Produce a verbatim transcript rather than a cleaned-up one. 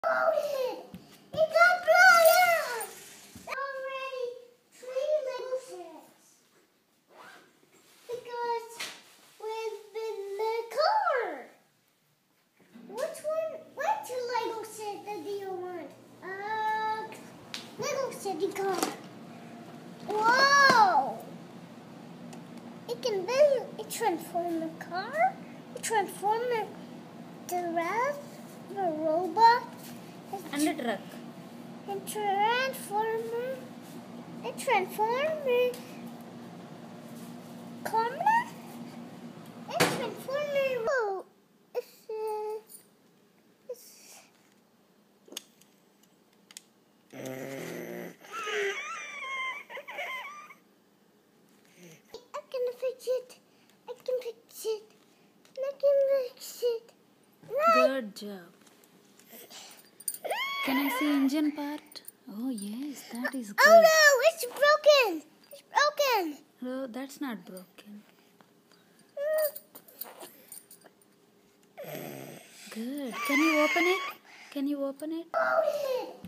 It got broken. Already three little sets. Because we've been the car. Which one? Which Lego set do you want? Uh, Lego City car. Whoa! It can build a transformer car, a transformer giraffe, a robot, and a truck. A transformer, a transformer camera, a transformer. Oh, it's uh, it's. I can fix it. I can fix it. I can fix it. Good job. Can I see engine part? Oh yes, that is good. Oh no, it's broken. It's broken. No, that's not broken. Good. Can you open it? Can you open it? Open it.